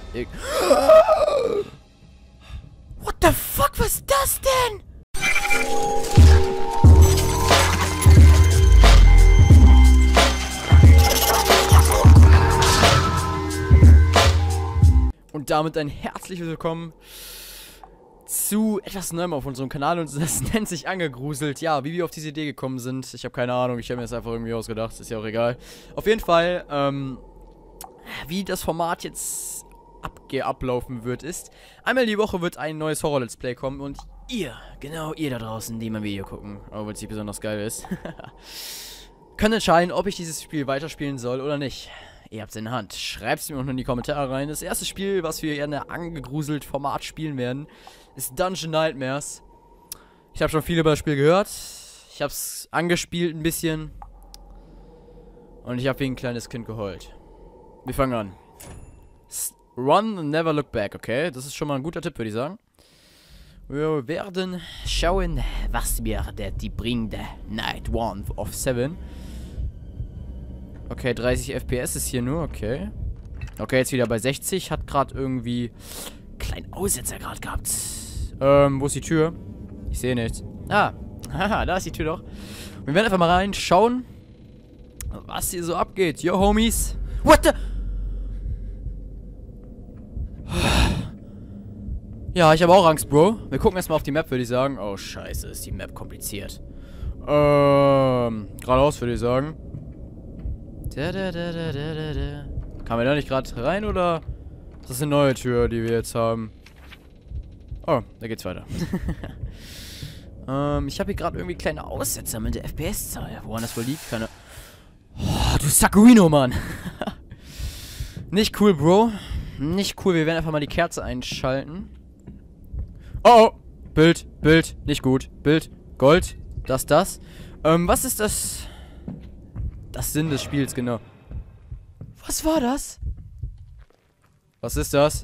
What the fuck, was ist das denn? Und damit ein herzliches Willkommen zu etwas Neuem auf unserem Kanal, und das nennt sich Angegruselt. Ja, wie wir auf diese Idee gekommen sind, ich habe keine Ahnung, ich habe mir das einfach irgendwie ausgedacht, ist ja auch egal. Auf jeden Fall, wie das Format jetzt ablaufen wird, ist, einmal die Woche wird ein neues Horror-Let's Play kommen und ihr, genau ihr da draußen, die mein Video gucken, obwohl es nicht besonders geil ist, könnt entscheiden, ob ich dieses Spiel weiterspielen soll oder nicht. Ihr habt es in der Hand. Schreibt es mir unten in die Kommentare rein. Das erste Spiel, was wir in der angegruselt Format spielen werden, ist Dungeon Nightmares. Ich habe schon viel über das Spiel gehört. Ich habe es angespielt ein bisschen. Und ich habe wie ein kleines Kind geheult. Wir fangen an. Run and never look back, okay? Das ist schon mal ein guter Tipp, würde ich sagen. Wir werden schauen, was mir die bringt. Night One of 7. Okay, 30 FPS ist hier nur, okay. Okay, jetzt wieder bei 60. Hat gerade irgendwie einen kleinen Aussetzer gerade gehabt. Wo ist die Tür? Ich sehe nichts. Ah, haha, da ist die Tür doch. Wir werden einfach mal reinschauen, was hier so abgeht. Yo, Homies. What the? Ja, ich habe auch Angst, Bro. Wir gucken erstmal auf die Map, würde ich sagen. Oh, scheiße, ist die Map kompliziert. Geradeaus, würde ich sagen. Kann man da nicht gerade rein, oder? Das ist eine neue Tür, die wir jetzt haben. Oh, da geht's weiter. Ich habe hier gerade irgendwie kleine Aussetzer mit der FPS-Zahl. Woran das wohl liegt? Keine... Oh, du Sakurino, Mann. Nicht cool, Bro. Nicht cool. Wir werden einfach mal die Kerze einschalten. Oh, oh. Bild. Nicht gut. Bild. Gold. Das. Was ist das... Das Sinn des Spiels, genau. Was war das? Was ist das?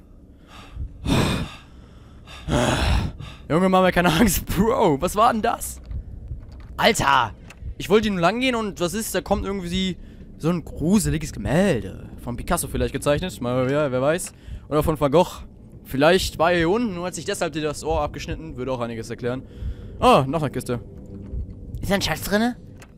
Junge, mach mir keine Angst, Bro. Was war denn das? Alter! Ich wollte hier nur lang gehen und was ist? Da kommt irgendwie so ein gruseliges Gemälde. Von Picasso vielleicht gezeichnet. Mal, ja, wer weiß. Oder von Van Gogh. Vielleicht war er hier unten und hat sich deshalb dir das Ohr abgeschnitten. Würde auch einiges erklären. Oh, noch eine Kiste. Ist da ein Schatz drinne?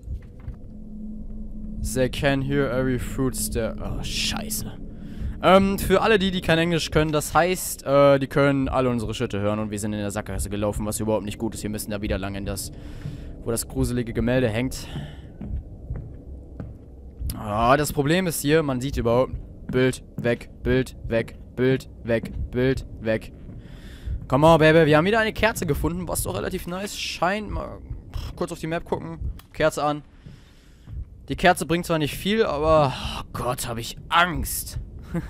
They can hear every footstep. Oh, scheiße. Für alle, die kein Englisch können, das heißt, die können alle unsere Schritte hören und wir sind in der Sackgasse gelaufen, was überhaupt nicht gut ist. Wir müssen da wieder lang in das, wo das gruselige Gemälde hängt. Ah, das Problem ist hier, man sieht überhaupt Bild weg, Bild weg, Bild weg, Bild weg. Come on, Baby, wir haben wieder eine Kerze gefunden, was doch relativ nice scheint. Mal kurz auf die Map gucken. Kerze an. Die Kerze bringt zwar nicht viel, aber... Oh Gott, habe ich Angst.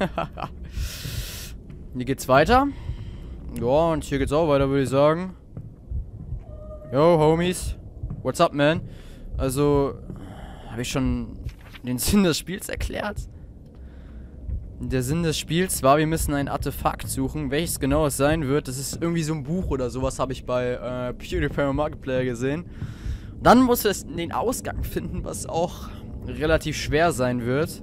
Hier geht's weiter. Ja, und hier geht's auch weiter, würde ich sagen. Yo, Homies. What's up, man? Also, habe ich schon den Sinn des Spiels erklärt? Der Sinn des Spiels war, wir müssen ein Artefakt suchen. Welches genau es sein wird, das ist irgendwie so ein Buch oder sowas, habe ich bei PewDiePie Markiplier gesehen. Dann muss es den Ausgang finden, was auch relativ schwer sein wird.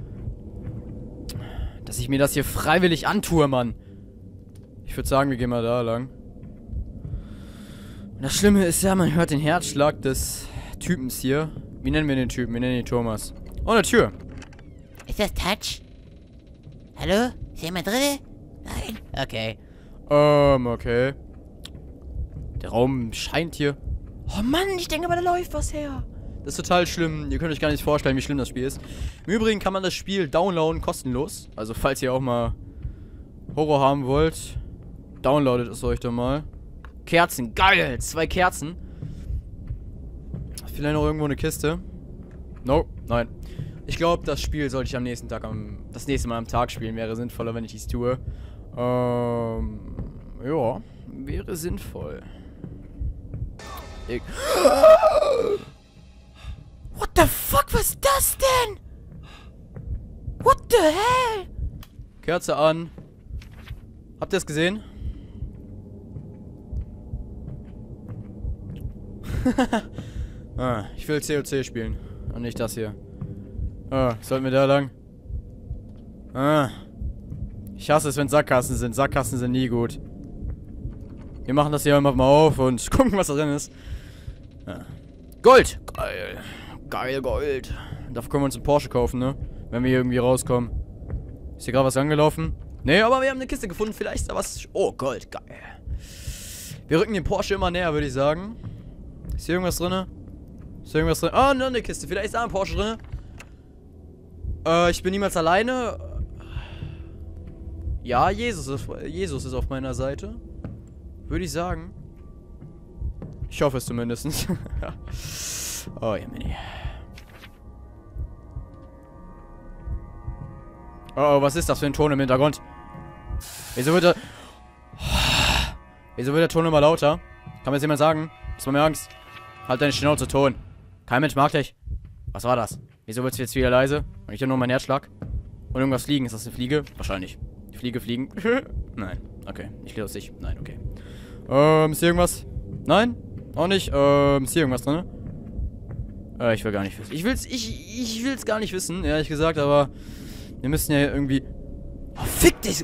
Dass ich mir das hier freiwillig antue, Mann. Ich würde sagen, wir gehen mal da lang. Und das Schlimme ist ja, man hört den Herzschlag des Typens hier. Wie nennen wir den Typen? Wir nennen ihn Thomas. Oh, eine Tür. Ist das Touch? Hallo? Ist jemand drin? Nein? Okay. Okay. Der Raum scheint hier... Oh Mann, ich denke aber, da läuft was her. Das ist total schlimm. Ihr könnt euch gar nicht vorstellen, wie schlimm das Spiel ist. Im Übrigen kann man das Spiel downloaden, kostenlos. Also falls ihr auch mal Horror haben wollt, downloadet es euch doch mal. Kerzen, geil! 2 Kerzen. Vielleicht noch irgendwo eine Kiste. No, nein. Ich glaube, das Spiel sollte ich am nächsten Tag, das nächste Mal am Tag spielen. Wäre sinnvoller, wenn ich dies tue. Ja, wäre sinnvoll. What the fuck, was ist das denn? What the hell? Kerze an. Habt ihr es gesehen? Ich will COC spielen. Und nicht das hier. Sollten wir da lang? Ich hasse es, wenn Sackgassen sind. Sackgassen sind nie gut. Wir machen das hier einfach mal auf und gucken, was da drin ist. Ja. Gold! Geil. Geil, Gold. Dafür können wir uns einen Porsche kaufen, ne? Wenn wir hier irgendwie rauskommen. Ist hier gerade was angelaufen? Nee, aber wir haben eine Kiste gefunden. Vielleicht ist da was... Oh, Gold. Geil. Wir rücken den Porsche immer näher, würde ich sagen. Ist hier irgendwas drin? Ist hier irgendwas drin? Oh, noch eine Kiste. Vielleicht ist da ein Porsche drin. Ich bin niemals alleine. Ja, Jesus ist auf meiner Seite. Würde ich sagen. Ich hoffe es zumindest. Oh, ja, Mini. Oh, was ist das für ein Ton im Hintergrund? Wieso wird der Ton immer lauter? Kann mir jetzt jemand sagen? Das war mir Angst. Halt deine Schnauze, Ton. Kein Mensch mag dich. Was war das? Wieso wird es jetzt wieder leise? Und ich höre nur meinen Herzschlag. Und irgendwas fliegen. Ist das eine Fliege? Wahrscheinlich. Die Fliege fliegen. Nein. Okay. Nicht lustig. Nein, okay. Ist hier irgendwas? Nein? Auch nicht. Ist hier irgendwas drin? Ich will gar nicht wissen. Ich will's gar nicht wissen, ehrlich gesagt, aber wir müssen ja irgendwie... Oh, fick dich!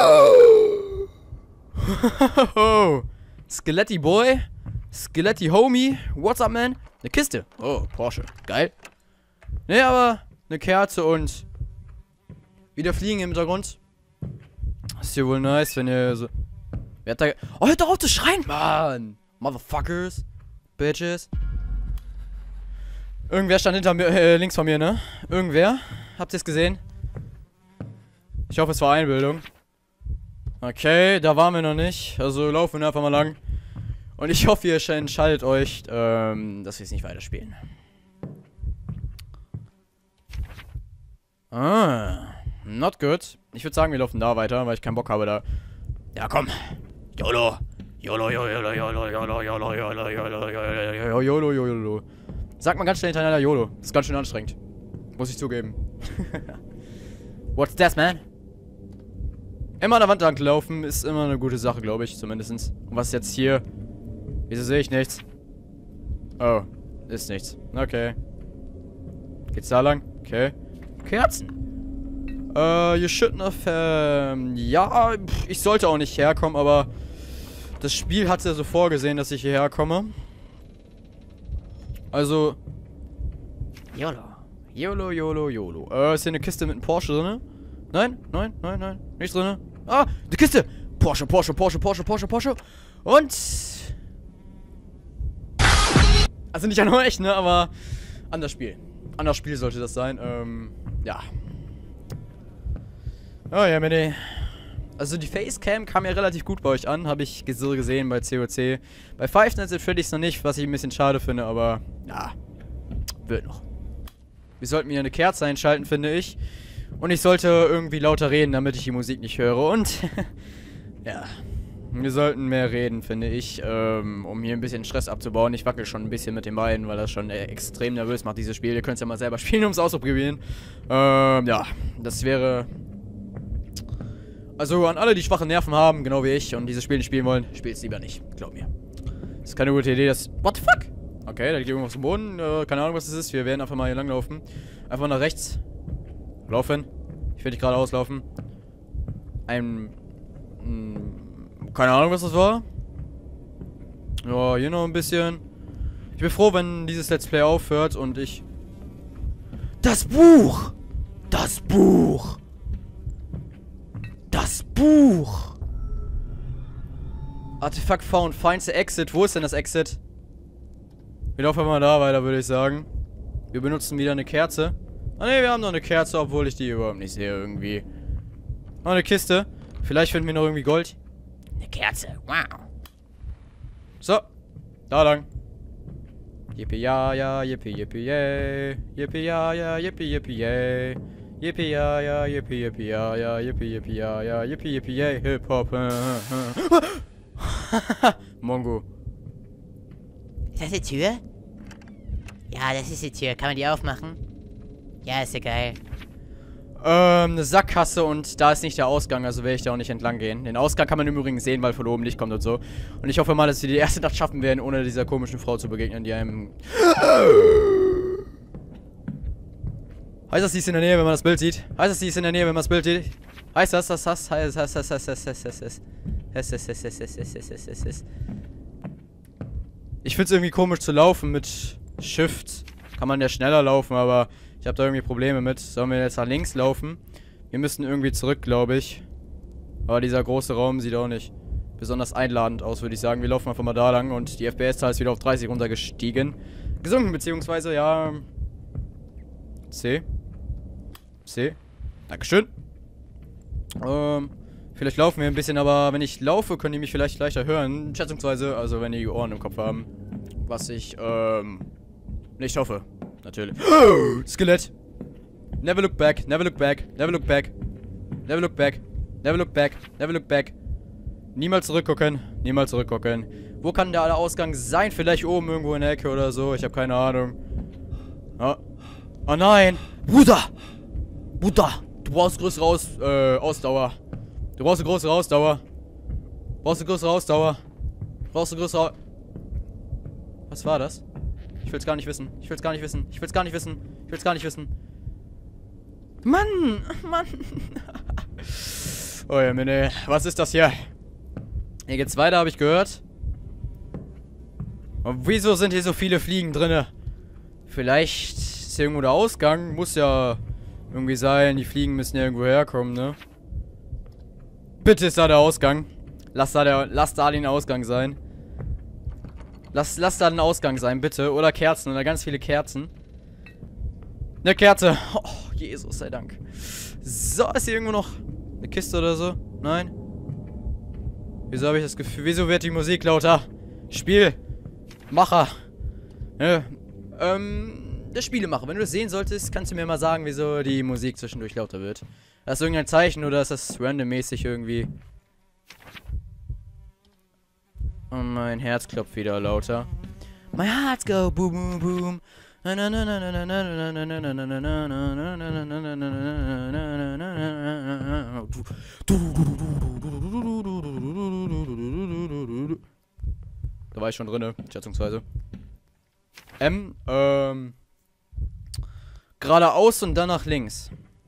Skeletti Boy. Skeletti Homie. What's up, man? Eine Kiste. Oh, Porsche. Geil. Nee, aber eine Kerze und wieder Fliegen im Hintergrund. Ist hier wohl nice, wenn ihr so... Wer hat da... Oh, hört doch auf zu schreien, Mann! Motherfuckers. Bitches. Irgendwer stand hinter mir, links von mir, ne? Irgendwer. Habt ihr es gesehen? Ich hoffe, es war Einbildung. Okay, da waren wir noch nicht. Also laufen wir einfach mal lang. Und ich hoffe, ihr entscheidet euch, dass wir es nicht weiterspielen. Not good. Ich würde sagen, wir laufen da weiter, weil ich keinen Bock habe da. Ja, komm. YOLO. YOLO, YOLO, YOLO, YOLO, YOLO, YOLO, YOLO, YOLO, YOLO, YOLO. Sagt man ganz schnell hintereinander YOLO. Das ist ganz schön anstrengend. Muss ich zugeben. What's that, man? Immer an der Wand lang laufen ist immer eine gute Sache, glaube ich, zumindest. Und was ist jetzt hier? Wieso sehe ich nichts? Oh, ist nichts. Okay. Geht's da lang? Okay. Kerzen. You shouldn't have, ja, ich sollte auch nicht herkommen, aber das Spiel hat ja so vorgesehen, dass ich hierher komme. Also, YOLO. YOLO, YOLO, YOLO. Ist hier eine Kiste mit einem Porsche drin? Nein, nein, nein, nein. Nichts drin. Ah, eine Kiste. Porsche, Porsche, Porsche, Porsche, Porsche, Porsche. Und... Also nicht an euch, ne, aber an das Spiel. An das Spiel sollte das sein. Ja. Oh ja, Mini. Also die Facecam kam ja relativ gut bei euch an, habe ich so gesehen bei COC. Bei Five Nights at Freddy's noch nicht, was ich ein bisschen schade finde, aber ja, wird noch. Wir sollten wieder eine Kerze einschalten, finde ich. Und ich sollte irgendwie lauter reden, damit ich die Musik nicht höre. Und ja, wir sollten mehr reden, finde ich, um hier ein bisschen Stress abzubauen. Ich wackel schon ein bisschen mit den Beinen, weil das schon extrem nervös macht, dieses Spiel. Ihr könnt es ja mal selber spielen, um es auszuprobieren. Ja, das wäre... Also an alle, die schwache Nerven haben, genau wie ich, und dieses Spiel nicht spielen wollen, spielt es lieber nicht. Glaub mir. Das ist keine gute Idee, das... What the fuck? Okay, da liegt irgendwas am Boden. Keine Ahnung, was das ist. Wir werden einfach mal hier langlaufen. Einfach nach rechts. Laufen. Ich will nicht geradeaus laufen. Keine Ahnung, was das war. Ja, hier noch ein bisschen. Ich bin froh, wenn dieses Let's Play aufhört und ich... Das Buch! Das Buch! Das Buch! Artefakt found. Find the exit. Wo ist denn das Exit? Wir laufen mal da weiter, würde ich sagen. Wir benutzen wieder eine Kerze. Ah ne, wir haben noch eine Kerze, obwohl ich die überhaupt nicht sehe irgendwie. Noch eine Kiste. Vielleicht finden wir noch irgendwie Gold. Eine Kerze. Wow. So. Da lang. Yippie ja ja, yippie yippie yay. Yippie ja ja, yippie yippie yay. Yippie ja ja, yippie yippie ja ja, yippie yippie ja ja, yippie yippie yay. Hip Hop. Mongo. Ist das die Tür? Ja, das ist die Tür. Kann man die aufmachen? Ja, ist ja geil. Eine Sackgasse und da ist nicht der Ausgang, also werde ich da auch nicht entlang gehen. Den Ausgang kann man im Übrigen sehen, weil von oben Licht kommt und so. Und ich hoffe mal, dass wir die erste Nacht schaffen werden, ohne dieser komischen Frau zu begegnen, die einem... Heißt das, sie ist in der Nähe, wenn man das Bild sieht? Heißt das, sie ist in der Nähe, wenn man das Bild sieht? Heißt das? Ich find's irgendwie komisch zu laufen mit Shift. Kann man ja schneller laufen, aber ich habe da irgendwie Probleme mit. Sollen wir jetzt nach links laufen? Wir müssen irgendwie zurück, glaube ich. Aber dieser große Raum sieht auch nicht besonders einladend aus, würde ich sagen. Wir laufen einfach mal da lang und die FPS-Zahl ist wieder auf 30 runtergestiegen. Gesunken, beziehungsweise, ja... C. Dankeschön. Vielleicht laufen wir ein bisschen, aber wenn ich laufe, könnt ihr mich vielleicht leichter hören. Schätzungsweise, also wenn ihr die Ohren im Kopf haben. Was ich, nicht hoffe. Natürlich. Skelett. Never look back, never look back, never look back. Never look back, never look back, never look back. Niemals zurückgucken, niemals zurückgucken. Wo kann der Ausgang sein? Vielleicht oben irgendwo in der Ecke oder so. Ich habe keine Ahnung. Oh nein! Bruder! Du brauchst größere Ausdauer. Du brauchst eine größere Ausdauer. Was war das? Ich will's gar nicht wissen. Mann! Oh ja, Mene. Was ist das hier? Hier geht's weiter, habe ich gehört. Und wieso sind hier so viele Fliegen drinne? Vielleicht ist hier irgendwo der Ausgang. Muss ja irgendwie sein. Die Fliegen müssen ja irgendwo herkommen, ne? Bitte ist da der Ausgang. Lass da den Ausgang sein. Lass da den Ausgang sein, bitte. Oder Kerzen. Oder ganz viele Kerzen. Eine Kerze. Oh, Jesus sei Dank. So, ist hier irgendwo noch eine Kiste oder so? Nein? Wieso habe ich das Gefühl? Wieso wird die Musik lauter? Spielmacher. Der Spielemacher. Wenn du das sehen solltest, kannst du mir mal sagen, wieso die Musik zwischendurch lauter wird. Das ist irgendein Zeichen oder ist das randommäßig irgendwie? Und mein Herz klopft wieder lauter. My heart go boom boom boom. Da war ich schon drinne, schätzungsweise. Geradeaus und dann nach links.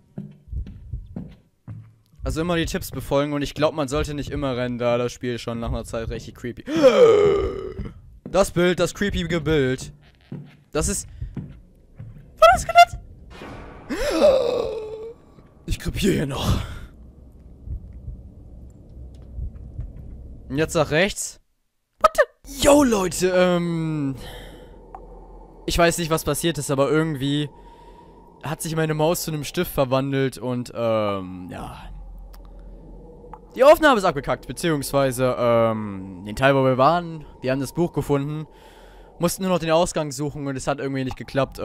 Also immer die Tipps befolgen und ich glaube, man sollte nicht immer rennen, da das Spiel schon nach einer Zeit richtig creepy. Das Bild, das creepige Bild. Das ist... War das Skelett? Ich krepiere hier noch. Und jetzt nach rechts. What the? Yo, Leute, ich weiß nicht, was passiert ist, aber irgendwie hat sich meine Maus zu einem Stift verwandelt und, ja. Die Aufnahme ist abgekackt, beziehungsweise, den Teil, wo wir waren, wir haben das Buch gefunden, mussten nur noch den Ausgang suchen und es hat irgendwie nicht geklappt,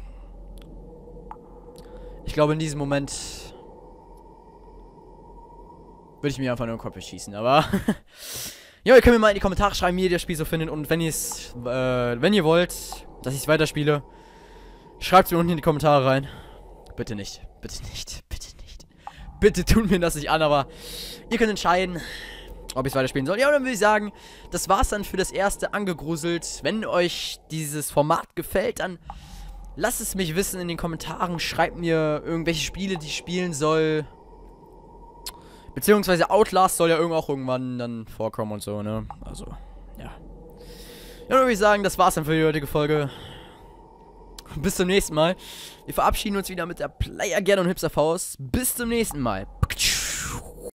ich glaube, in diesem Moment würde ich mir einfach nur den Kopf schießen, aber ja, ihr könnt mir mal in die Kommentare schreiben, wie ihr das Spiel so findet und wenn ihr wollt, dass ich es weiterspiele, schreibt es mir unten in die Kommentare rein. Bitte nicht, bitte nicht, bitte nicht. Bitte tut mir das nicht an, aber ihr könnt entscheiden, ob ich es weiterspielen soll. Ja, dann würde ich sagen, das war's dann für das erste Angegruselt. Wenn euch dieses Format gefällt, dann lasst es mich wissen in den Kommentaren. Schreibt mir irgendwelche Spiele, die ich spielen soll. Beziehungsweise Outlast soll ja auch irgendwann dann vorkommen und so, ne? Also, ja. Ja, dann würde ich sagen, das war's dann für die heutige Folge. Bis zum nächsten Mal. Wir verabschieden uns wieder mit der Player Gern und Hipster Faust. Bis zum nächsten Mal.